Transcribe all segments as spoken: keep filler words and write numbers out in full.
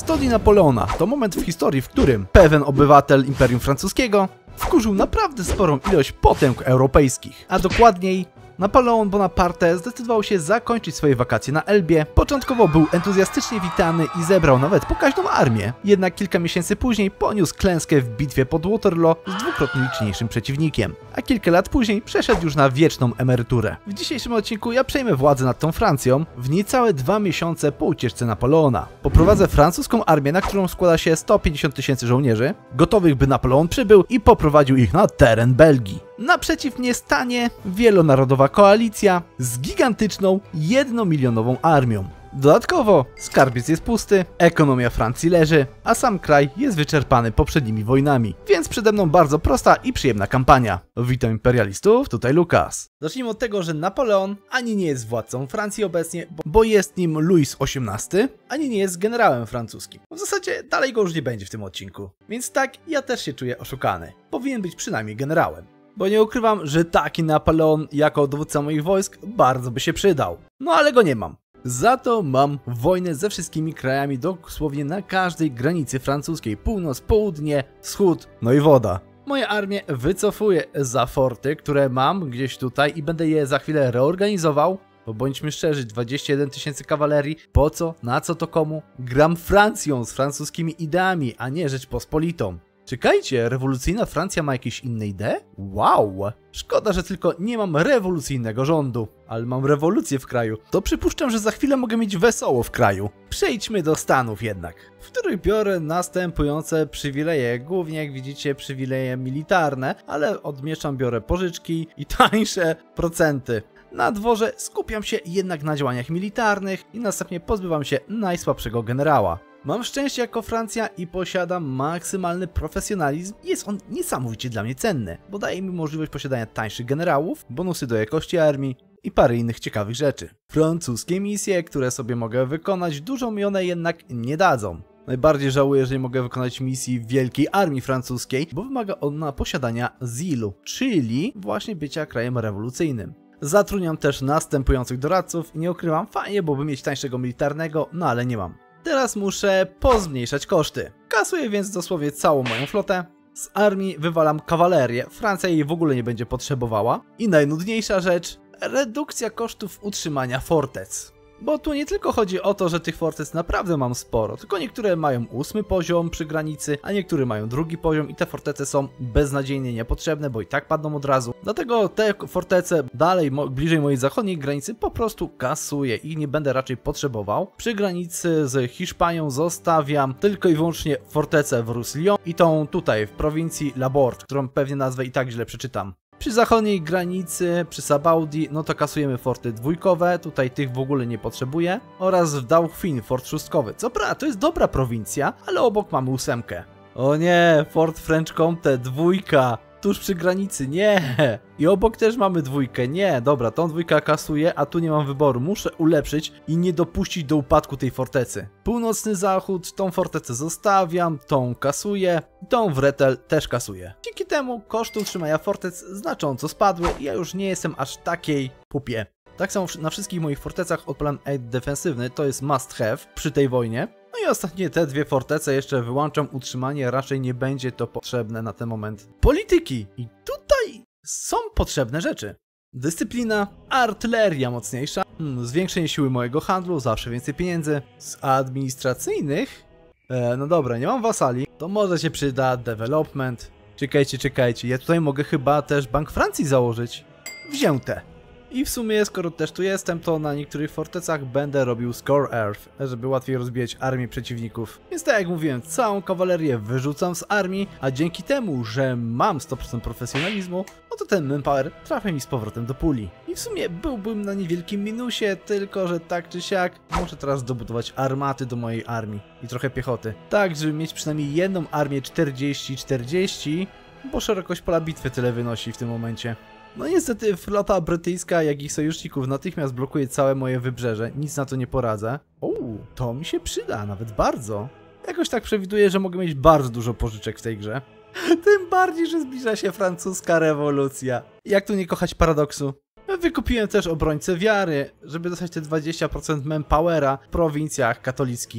sto dni Napoleona to moment w historii, w którym pewien obywatel Imperium Francuskiego wkurzył naprawdę sporą ilość potęg europejskich, a dokładniej Napoleon Bonaparte zdecydował się zakończyć swoje wakacje na Elbie. Początkowo był entuzjastycznie witany i zebrał nawet pokaźną armię. Jednak kilka miesięcy później poniósł klęskę w bitwie pod Waterloo z dwukrotnie liczniejszym przeciwnikiem. A kilka lat później przeszedł już na wieczną emeryturę. W dzisiejszym odcinku ja przejmę władzę nad tą Francją w niecałe dwa miesiące po ucieczce Napoleona. Poprowadzę francuską armię, na którą składa się sto pięćdziesiąt tysięcy żołnierzy, gotowych by Napoleon przybył i poprowadził ich na teren Belgii. Naprzeciw mnie stanie wielonarodowa koalicja z gigantyczną, jednomilionową armią. Dodatkowo skarbiec jest pusty, ekonomia Francji leży, a sam kraj jest wyczerpany poprzednimi wojnami. Więc przede mną bardzo prosta i przyjemna kampania. Witam imperialistów, tutaj Lukas. Zacznijmy od tego, że Napoleon ani nie jest władcą Francji obecnie, bo jest nim Louis osiemnasty, ani nie jest generałem francuskim. W zasadzie dalej go już nie będzie w tym odcinku. Więc tak, ja też się czuję oszukany. Powinien być przynajmniej generałem. Bo nie ukrywam, że taki Napoleon jako dowódca moich wojsk bardzo by się przydał. No ale go nie mam. Za to mam wojnę ze wszystkimi krajami dosłownie na każdej granicy francuskiej. Północ, południe, wschód, no i woda. Moje armię wycofuję za forty, które mam gdzieś tutaj i będę je za chwilę reorganizował. Bo bądźmy szczerzy, dwadzieścia jeden tysięcy kawalerii, po co, na co to komu? Gram Francją z francuskimi ideami, a nie Rzeczpospolitą. Czekajcie, rewolucyjna Francja ma jakieś inne idee? Wow! Szkoda, że tylko nie mam rewolucyjnego rządu, ale mam rewolucję w kraju. To przypuszczam, że za chwilę mogę mieć wesoło w kraju. Przejdźmy do Stanów jednak, w których biorę następujące przywileje. Głównie, jak widzicie, przywileje militarne, ale od mieszan biorę pożyczki i tańsze procenty. Na dworze skupiam się jednak na działaniach militarnych i następnie pozbywam się najsłabszego generała. Mam szczęście jako Francja i posiadam maksymalny profesjonalizm i jest on niesamowicie dla mnie cenny, bo daje mi możliwość posiadania tańszych generałów, bonusy do jakości armii i parę innych ciekawych rzeczy. Francuskie misje, które sobie mogę wykonać, dużo mi one jednak nie dadzą. Najbardziej żałuję, że nie mogę wykonać misji Wielkiej Armii Francuskiej, bo wymaga ona posiadania zilu, czyli właśnie bycia krajem rewolucyjnym. Zatrudniam też następujących doradców i nie ukrywam, fajnie byłoby mieć tańszego militarnego, no ale nie mam. Teraz muszę pozmniejszać koszty. Kasuję więc dosłownie całą moją flotę. Z armii wywalam kawalerię, Francja jej w ogóle nie będzie potrzebowała. I najnudniejsza rzecz, redukcja kosztów utrzymania fortec. Bo tu nie tylko chodzi o to, że tych fortec naprawdę mam sporo, tylko niektóre mają ósmy poziom przy granicy, a niektóre mają drugi poziom i te fortece są beznadziejnie niepotrzebne, bo i tak padną od razu. Dlatego te fortece dalej, bliżej mojej zachodniej granicy po prostu kasuję i nie będę raczej potrzebował. Przy granicy z Hiszpanią zostawiam tylko i wyłącznie fortecę w Roussillon i tą tutaj w prowincji Laborde, którą pewnie nazwę i tak źle przeczytam. Przy zachodniej granicy, przy Sabaudi, no to kasujemy forty dwójkowe, tutaj tych w ogóle nie potrzebuję. Oraz w Dauphin, fort szóstkowy. Co prawda, to jest dobra prowincja, ale obok mamy ósemkę. O nie, Fort French Comte, dwójka, tuż przy granicy, nie. I obok też mamy dwójkę, nie, dobra, tą dwójkę kasuję, a tu nie mam wyboru. Muszę ulepszyć i nie dopuścić do upadku tej fortecy. Północny zachód, tą fortecę zostawiam, tą kasuję, tą w Rethel też kasuję. Dzięki temu koszty utrzymania fortec znacząco spadły i ja już nie jestem aż takiej pupie. Tak samo na wszystkich moich fortecach odpalam aid defensywny, to jest must have przy tej wojnie. No i ostatnie te dwie fortece jeszcze wyłączam utrzymanie, raczej nie będzie to potrzebne na ten moment. Polityki! I tutaj są potrzebne rzeczy. Dyscyplina, artyleria mocniejsza, hmm, zwiększenie siły mojego handlu, zawsze więcej pieniędzy. Z administracyjnych, e, no dobra, nie mam wasali, to może się przyda development. Czekajcie, czekajcie, ja tutaj mogę chyba też Bank Francji założyć. Wzięte. I w sumie, skoro też tu jestem, to na niektórych fortecach będę robił Score Earth, żeby łatwiej rozbijać armię przeciwników. Więc tak jak mówiłem, całą kawalerię wyrzucam z armii, a dzięki temu, że mam sto procent profesjonalizmu, no to ten manpower trafia mi z powrotem do puli. I w sumie byłbym na niewielkim minusie, tylko że tak czy siak muszę teraz dobudować armaty do mojej armii i trochę piechoty. Tak, żeby mieć przynajmniej jedną armię czterdzieści czterdzieści, bo szerokość pola bitwy tyle wynosi w tym momencie. No niestety flota brytyjska, jak ich sojuszników natychmiast blokuje całe moje wybrzeże, nic na to nie poradzę. Uuu, to mi się przyda, nawet bardzo. Jakoś tak przewiduję, że mogę mieć bardzo dużo pożyczek w tej grze. Tym bardziej, że zbliża się francuska rewolucja. Jak tu nie kochać paradoksu? Wykupiłem też obrońcę wiary, żeby dostać te dwadzieścia procent manpowera w prowincjach katolickich.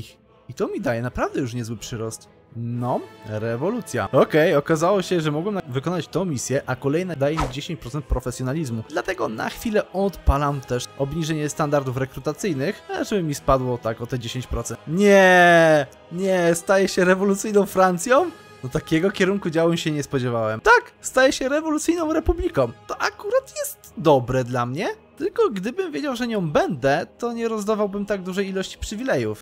I to mi daje naprawdę już niezły przyrost. No, rewolucja. Okej, okay, okazało się, że mogłem wykonać tą misję, a kolejna daje mi dziesięć procent profesjonalizmu. Dlatego na chwilę odpalam też obniżenie standardów rekrutacyjnych, żeby mi spadło tak o te dziesięć procent. Nie, nie, staje się rewolucyjną Francją? No takiego kierunku działu się nie spodziewałem. Tak, staje się rewolucyjną republiką. To akurat jest dobre dla mnie. Tylko gdybym wiedział, że nią będę, to nie rozdawałbym tak dużej ilości przywilejów.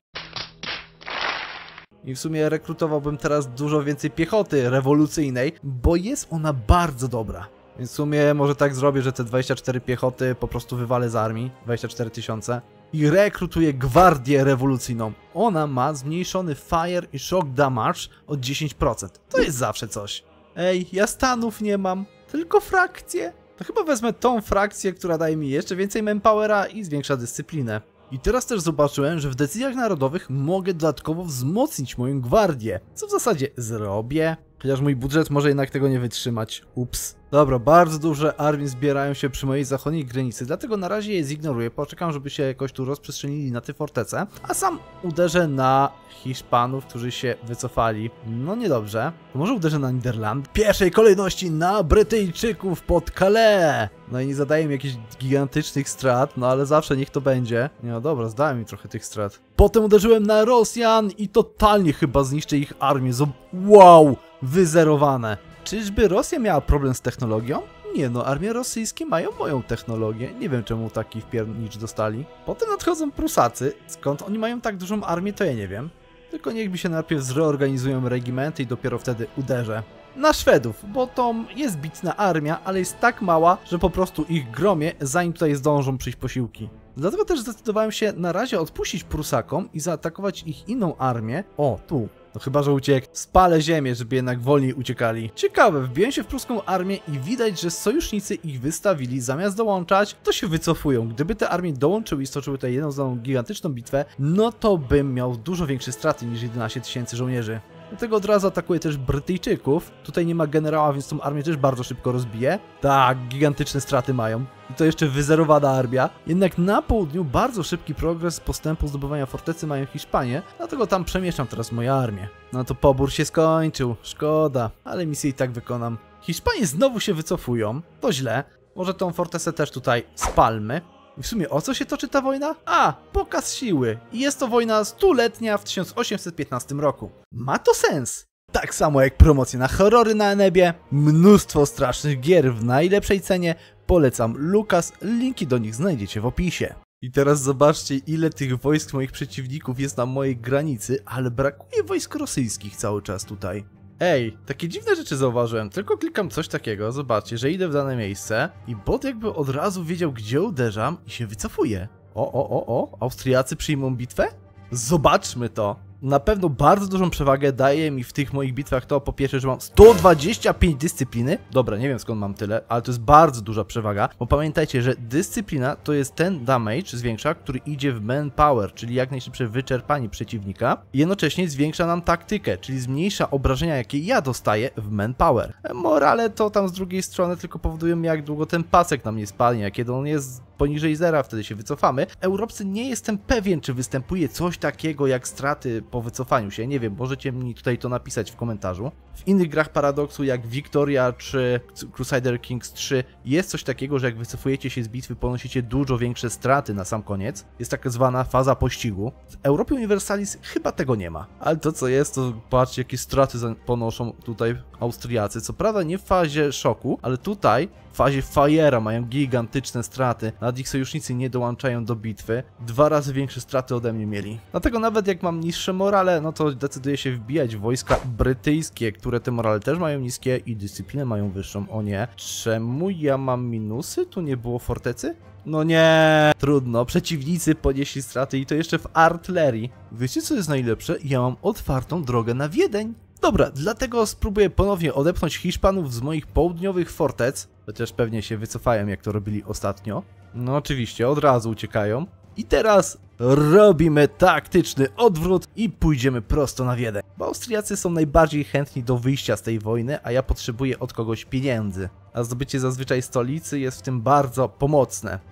I w sumie rekrutowałbym teraz dużo więcej piechoty rewolucyjnej, bo jest ona bardzo dobra. Więc w sumie może tak zrobię, że te dwadzieścia cztery piechoty po prostu wywalę z armii, dwadzieścia cztery tysiące. I rekrutuję gwardię rewolucyjną. Ona ma zmniejszony fire i shock damage o dziesięć procent. To jest zawsze coś. Ej, ja stanów nie mam, tylko frakcje. To chyba wezmę tą frakcję, która daje mi jeszcze więcej manpowera i zwiększa dyscyplinę. I teraz też zobaczyłem, że w decyzjach narodowych mogę dodatkowo wzmocnić moją gwardię. Co w zasadzie zrobię, chociaż mój budżet może jednak tego nie wytrzymać. Ups. Dobra, bardzo duże armie zbierają się przy mojej zachodniej granicy, dlatego na razie je zignoruję. Poczekam, żeby się jakoś tu rozprzestrzenili na te fortece, a sam uderzę na Hiszpanów, którzy się wycofali. No niedobrze. To może uderzę na Niderlandy? W pierwszej kolejności na Brytyjczyków pod Calais! No i nie zadaję mi jakichś gigantycznych strat, no ale zawsze niech to będzie. No dobra, zdałem mi trochę tych strat. Potem uderzyłem na Rosjan i totalnie chyba zniszczę ich armię. Wow! Wyzerowane. Czyżby Rosja miała problem z technologią? Nie no, armie rosyjskie mają moją technologię. Nie wiem czemu taki wpiernicz dostali. Potem nadchodzą Prusacy. Skąd oni mają tak dużą armię, to ja nie wiem. Tylko niech mi się najpierw zreorganizują regimenty i dopiero wtedy uderzę. Na Szwedów, bo to jest bitna armia, ale jest tak mała, że po prostu ich gromię, zanim tutaj zdążą przyjść posiłki. Dlatego też zdecydowałem się na razie odpuścić Prusakom i zaatakować ich inną armię. O, tu. No chyba, że uciekł. Spalę ziemię, żeby jednak wolniej uciekali. Ciekawe, wbiłem się w pruską armię i widać, że sojusznicy ich wystawili. Zamiast dołączać, to się wycofują. Gdyby te armie dołączyły i stoczyły tutaj jedną znaną gigantyczną bitwę, no to bym miał dużo większe straty niż jedenaście tysięcy żołnierzy. Dlatego od razu atakuję też Brytyjczyków. Tutaj nie ma generała, więc tą armię też bardzo szybko rozbiję. Tak, gigantyczne straty mają. I to jeszcze wyzerowana armia. Jednak na południu bardzo szybki progres postępu zdobywania fortecy mają Hiszpanie, dlatego tam przemieszczam teraz moją armię. No to pobór się skończył, szkoda, ale misję i tak wykonam. Hiszpanie znowu się wycofują, to źle. Może tą fortecę też tutaj spalmy. I w sumie o co się toczy ta wojna? A, pokaz siły. I jest to wojna stuletnia w tysiąc osiemset piętnastym roku. Ma to sens. Tak samo jak promocje na horrory na Enebie, mnóstwo strasznych gier w najlepszej cenie. Polecam Lukas, linki do nich znajdziecie w opisie. I teraz zobaczcie, ile tych wojsk moich przeciwników jest na mojej granicy, ale brakuje wojsk rosyjskich cały czas tutaj. Ej, takie dziwne rzeczy zauważyłem, tylko klikam coś takiego, zobaczcie, że idę w dane miejsce i bot jakby od razu wiedział, gdzie uderzam i się wycofuje. O, o, o, o, Austriacy przyjmą bitwę? Zobaczmy to. Na pewno bardzo dużą przewagę daje mi w tych moich bitwach to, po pierwsze, że mam sto dwadzieścia pięć dyscypliny. Dobra, nie wiem skąd mam tyle, ale to jest bardzo duża przewaga, bo pamiętajcie, że dyscyplina to jest ten damage zwiększa, który idzie w manpower, czyli jak najszybsze wyczerpanie przeciwnika. I jednocześnie zwiększa nam taktykę, czyli zmniejsza obrażenia, jakie ja dostaję w manpower. Morale to tam z drugiej strony tylko powodują, jak długo ten pasek nam nie spadnie, a kiedy on jest poniżej zera, wtedy się wycofamy. Europcy, nie jestem pewien, czy występuje coś takiego jak straty po wycofaniu się. Nie wiem, możecie mi tutaj to napisać w komentarzu. W innych grach Paradoksu, jak Victoria czy Crusader Kings trzy, jest coś takiego, że jak wycofujecie się z bitwy, ponosicie dużo większe straty na sam koniec. Jest tak zwana faza pościgu. W Europie Universalis chyba tego nie ma. Ale to co jest, to patrzcie, jakie straty ponoszą tutaj Austriacy. Co prawda nie w fazie szoku, ale tutaj w fazie Fire'a mają gigantyczne straty. Nawet ich sojusznicy nie dołączają do bitwy. Dwa razy większe straty ode mnie mieli. Dlatego nawet jak mam niższe morale, no to decyduję się wbijać w wojska brytyjskie, które te morale też mają niskie i dyscyplinę mają wyższą. O nie. Czemu ja mam minusy? Tu nie było fortecy? No nie, trudno. Przeciwnicy ponieśli straty i to jeszcze w artylerii. Wiecie co jest najlepsze? Ja mam otwartą drogę na Wiedeń. Dobra, dlatego spróbuję ponownie odepchnąć Hiszpanów z moich południowych fortec, chociaż pewnie się wycofają, jak to robili ostatnio. No oczywiście, od razu uciekają. I teraz robimy taktyczny odwrót i pójdziemy prosto na Wiedeń. Bo Austriacy są najbardziej chętni do wyjścia z tej wojny, a ja potrzebuję od kogoś pieniędzy. A zdobycie zazwyczaj stolicy jest w tym bardzo pomocne.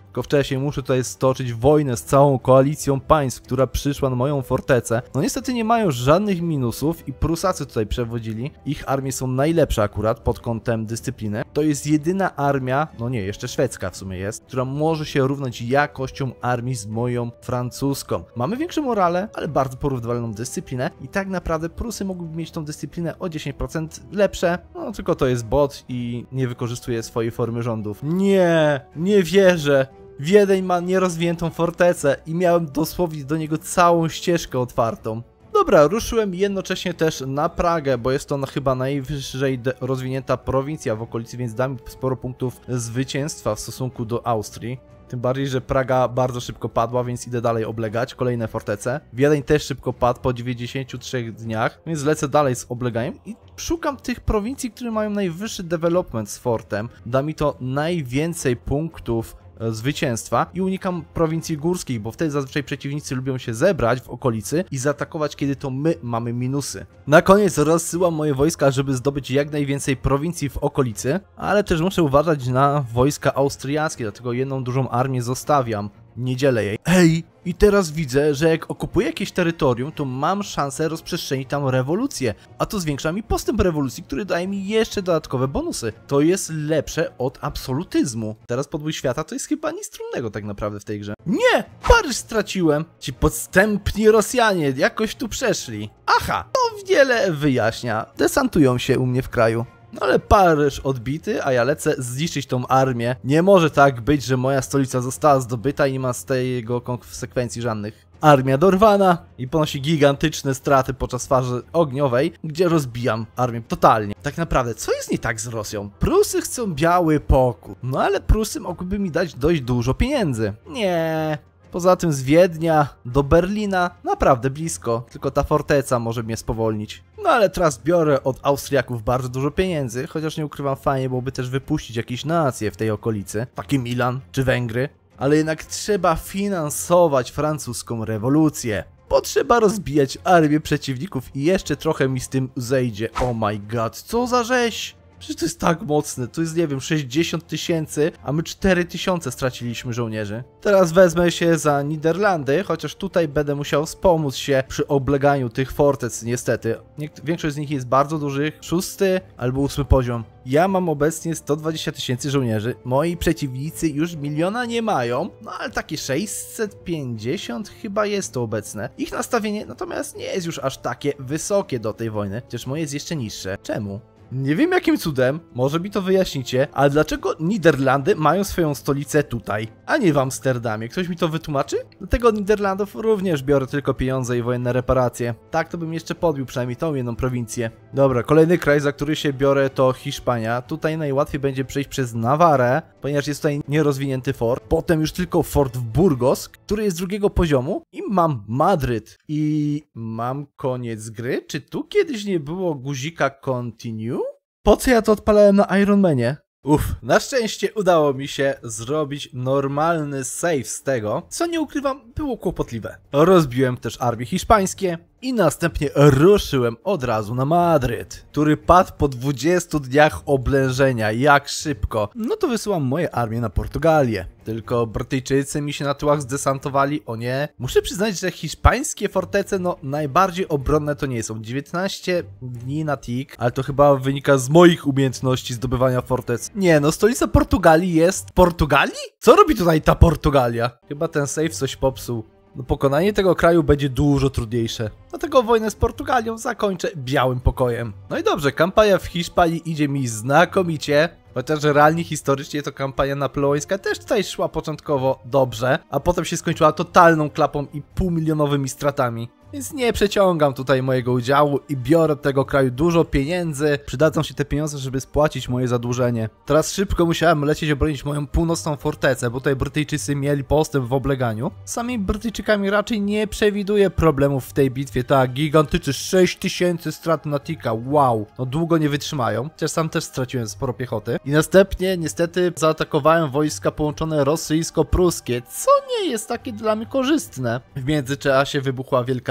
Tylko wcześniej muszę tutaj stoczyć wojnę z całą koalicją państw, która przyszła na moją fortecę. No niestety nie mają żadnych minusów i Prusacy tutaj przewodzili. Ich armie są najlepsze akurat pod kątem dyscypliny. To jest jedyna armia, no nie, jeszcze szwedzka w sumie jest, która może się równać jakością armii z moją francuską. Mamy większe morale, ale bardzo porównywalną dyscyplinę i tak naprawdę Prusy mogłyby mieć tą dyscyplinę o dziesięć procent lepsze, no tylko to jest bot i nie wykorzystuje swojej formy rządów. Nie, nie wierzę. Wiedeń ma nierozwiniętą fortecę i miałem dosłownie do niego całą ścieżkę otwartą. Dobra, ruszyłem jednocześnie też na Pragę, bo jest to na chyba najwyżej rozwinięta prowincja w okolicy, więc da mi sporo punktów zwycięstwa w stosunku do Austrii. Tym bardziej, że Praga bardzo szybko padła, więc idę dalej oblegać kolejne fortece. Wiedeń też szybko padł po dziewięćdziesięciu trzech dniach, więc lecę dalej z obleganiem i szukam tych prowincji, które mają najwyższy development z fortem. Da mi to najwięcej punktów zwycięstwa i unikam prowincji górskich, bo wtedy zazwyczaj przeciwnicy lubią się zebrać w okolicy i zaatakować, kiedy to my mamy minusy. Na koniec rozsyłam moje wojska, żeby zdobyć jak najwięcej prowincji w okolicy, ale też muszę uważać na wojska austriackie, dlatego jedną dużą armię zostawiam. Nie dzielę jej. Ej, i teraz widzę, że jak okupuję jakieś terytorium, to mam szansę rozprzestrzenić tam rewolucję, a to zwiększa mi postęp rewolucji, który daje mi jeszcze dodatkowe bonusy. To jest lepsze od absolutyzmu. Teraz podbój świata to jest chyba nic trudnego tak naprawdę w tej grze. Nie! Paryż straciłem! Ci podstępni Rosjanie jakoś tu przeszli. Aha, to wiele wyjaśnia. Desantują się u mnie w kraju. No ale Paryż odbity, a ja lecę zniszczyć tą armię. Nie może tak być, że moja stolica została zdobyta i nie ma z tego konsekwencji żadnych. Armia dorwana i ponosi gigantyczne straty podczas fazy ogniowej, gdzie rozbijam armię totalnie. Tak naprawdę, co jest nie tak z Rosją? Prusy chcą biały pokój. No ale Prusy mogłyby mi dać dość dużo pieniędzy. Nie... Poza tym z Wiednia do Berlina naprawdę blisko, tylko ta forteca może mnie spowolnić. No ale teraz biorę od Austriaków bardzo dużo pieniędzy, chociaż nie ukrywam, fajnie byłoby też wypuścić jakieś nacje w tej okolicy, taki Milan czy Węgry. Ale jednak trzeba finansować francuską rewolucję, bo trzeba rozbijać armię przeciwników i jeszcze trochę mi z tym zejdzie. Oh my god, co za rzeź! Przecież to jest tak mocne, to jest nie wiem, sześćdziesiąt tysięcy, a my cztery tysiące straciliśmy żołnierzy. Teraz wezmę się za Niderlandy, chociaż tutaj będę musiał wspomóc się przy obleganiu tych fortec niestety. Niekt- większość z nich jest bardzo dużych, szósty albo ósmy poziom. Ja mam obecnie sto dwadzieścia tysięcy żołnierzy, moi przeciwnicy już miliona nie mają, no ale takie sześćset pięćdziesiąt chyba jest to obecne. Ich nastawienie natomiast nie jest już aż takie wysokie do tej wojny, chociaż moje jest jeszcze niższe. Czemu? Nie wiem jakim cudem, może mi to wyjaśnicie, ale dlaczego Niderlandy mają swoją stolicę tutaj, a nie w Amsterdamie? Ktoś mi to wytłumaczy? Dlatego od Niderlandów również biorę tylko pieniądze i wojenne reparacje. Tak to bym jeszcze podbił przynajmniej tą jedną prowincję. Dobra, kolejny kraj, za który się biorę, to Hiszpania. Tutaj najłatwiej będzie przejść przez Nawarę, ponieważ jest tutaj nierozwinięty fort. Potem już tylko fort w Burgos, który jest drugiego poziomu. I mam Madryt. I mam koniec gry? Czy tu kiedyś nie było guzika Continue? Po co ja to odpalałem na Ironmanie? Uff, na szczęście udało mi się zrobić normalny save z tego, co nie ukrywam, było kłopotliwe. Rozbiłem też armie hiszpańskie i następnie ruszyłem od razu na Madryt, który padł po dwudziestu dniach oblężenia. Jak szybko. No to wysyłam moje armie na Portugalię. Tylko Brytyjczycy mi się na tyłach zdesantowali, o nie. Muszę przyznać, że hiszpańskie fortece, no najbardziej obronne to nie są. dziewiętnaście dni na tik, ale to chyba wynika z moich umiejętności zdobywania fortec. Nie no, stolica Portugalii jest... Portugalii? Co robi tutaj ta Portugalia? Chyba ten save coś popsuł. No, pokonanie tego kraju będzie dużo trudniejsze. Dlatego wojnę z Portugalią zakończę białym pokojem. No i dobrze, kampania w Hiszpanii idzie mi znakomicie. Chociaż realnie, historycznie to kampania napoleońska też tutaj szła początkowo dobrze, a potem się skończyła totalną klapą i półmilionowymi stratami. Więc nie przeciągam tutaj mojego udziału i biorę od tego kraju dużo pieniędzy. Przydadzą się te pieniądze, żeby spłacić moje zadłużenie. Teraz szybko musiałem lecieć obronić moją północną fortecę, bo tutaj Brytyjczycy mieli postęp w obleganiu. Sami Brytyjczykami raczej nie przewiduję problemów w tej bitwie. Tak, gigantyczny sześć tysięcy strat na tika, wow. No długo nie wytrzymają, chociaż sam też straciłem sporo piechoty. I następnie niestety zaatakowałem wojska połączone rosyjsko-pruskie, co nie jest takie dla mnie korzystne. W międzyczasie wybuchła wielka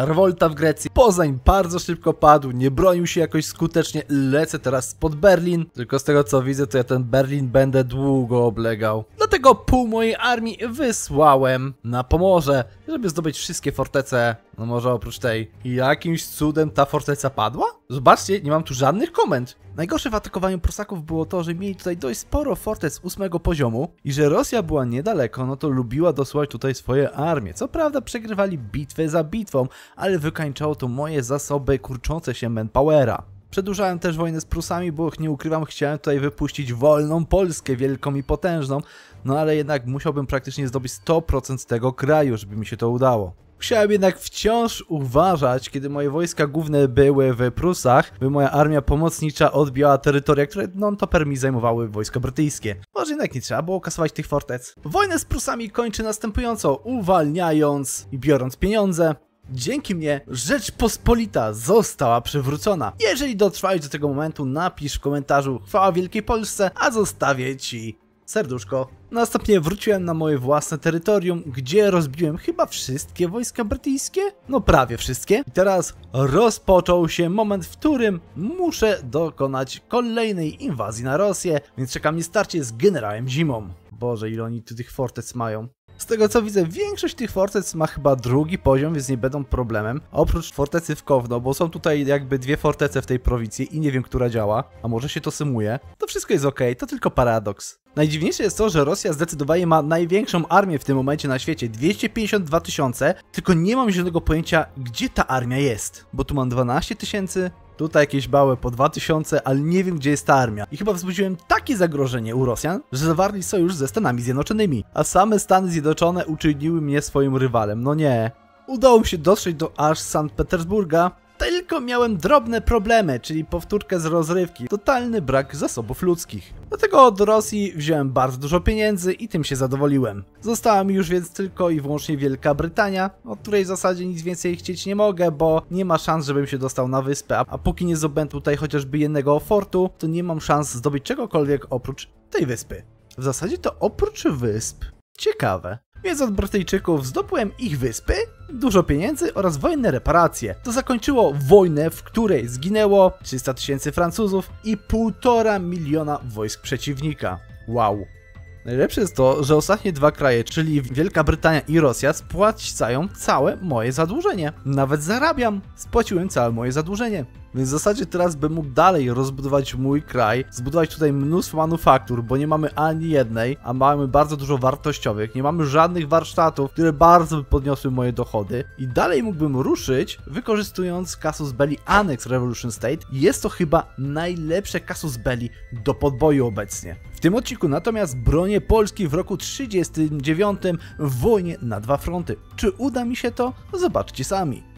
rewolta w Grecji. Poznań bardzo szybko padł, nie bronił się jakoś skutecznie, lecę teraz spod Berlin. Tylko z tego co widzę, to ja ten Berlin będę długo oblegał. Dlatego pół mojej armii wysłałem na Pomorze, żeby zdobyć wszystkie fortece. No może oprócz tej. I jakimś cudem ta forteca padła? Zobaczcie, nie mam tu żadnych komend. Najgorsze w atakowaniu Prusaków było to, że mieli tutaj dość sporo fortec ósmego poziomu i że Rosja była niedaleko, no to lubiła dosyłać tutaj swoje armie. Co prawda przegrywali bitwę za bitwą, ale wykańczało to moje zasoby kurczące się manpowera. Przedłużałem też wojnę z Prusami, bo nie ukrywam, chciałem tutaj wypuścić wolną Polskę, wielką i potężną, no ale jednak musiałbym praktycznie zdobyć sto procent tego kraju, żeby mi się to udało. Musiałem jednak wciąż uważać, kiedy moje wojska główne były w Prusach, by moja armia pomocnicza odbijała terytoria, które non-toper mi zajmowały wojska brytyjskie. Może jednak nie trzeba było kasować tych fortec. Wojnę z Prusami kończy następująco, uwalniając i biorąc pieniądze. Dzięki mnie Rzeczpospolita została przywrócona. Jeżeli dotrwałeś do tego momentu, napisz w komentarzu chwała Wielkiej Polsce, a zostawię ci serduszko. Następnie wróciłem na moje własne terytorium, gdzie rozbiłem chyba wszystkie wojska brytyjskie? No prawie wszystkie. I teraz rozpoczął się moment, w którym muszę dokonać kolejnej inwazji na Rosję, więc czeka mnie starcie z generałem Zimą. Boże, ile oni tu tych fortec mają. Z tego co widzę, większość tych fortec ma chyba drugi poziom, więc nie będą problemem. Oprócz fortecy w Kowno, bo są tutaj jakby dwie fortece w tej prowincji i nie wiem, która działa, a może się to symuje. To wszystko jest ok, to tylko paradoks. Najdziwniejsze jest to, że Rosja zdecydowanie ma największą armię w tym momencie na świecie, dwieście pięćdziesiąt dwa tysiące, tylko nie mam zielonego pojęcia, gdzie ta armia jest. Bo tu mam dwanaście tysięcy, tutaj jakieś małe po dwa tysiące, ale nie wiem, gdzie jest ta armia. I chyba wzbudziłem takie zagrożenie u Rosjan, że zawarli sojusz ze Stanami Zjednoczonymi. A same Stany Zjednoczone uczyniły mnie swoim rywalem. No nie. Udało mi się dotrzeć do aż Sankt Petersburga. Tylko miałem drobne problemy, czyli powtórkę z rozrywki. Totalny brak zasobów ludzkich. Dlatego od Rosji wziąłem bardzo dużo pieniędzy i tym się zadowoliłem. Została mi już więc tylko i wyłącznie Wielka Brytania, od której w zasadzie nic więcej chcieć nie mogę, bo nie ma szans, żebym się dostał na wyspę. A póki nie zdobędę tutaj chociażby jednego fortu, to nie mam szans zdobyć czegokolwiek oprócz tej wyspy. W zasadzie to oprócz wysp. Ciekawe. Więc od Brytyjczyków zdobyłem ich wyspy, dużo pieniędzy oraz wojenne reparacje. To zakończyło wojnę, w której zginęło trzysta tysięcy Francuzów i półtora miliona wojsk przeciwnika. Wow. Najlepsze jest to, że ostatnie dwa kraje, czyli Wielka Brytania i Rosja, spłacają całe moje zadłużenie. Nawet zarabiam, spłaciłem całe moje zadłużenie. Więc w zasadzie teraz bym mógł dalej rozbudować mój kraj, zbudować tutaj mnóstwo manufaktur, bo nie mamy ani jednej, a mamy bardzo dużo wartościowych, nie mamy żadnych warsztatów, które bardzo by podniosły moje dochody i dalej mógłbym ruszyć, wykorzystując Casus Belli Annex Revolution State. Jest to chyba najlepsze Casus Belli do podboju obecnie. W tym odcinku natomiast bronię Polski w roku trzydziestym dziewiątym w wojnie na dwa fronty. Czy uda mi się to? Zobaczcie sami.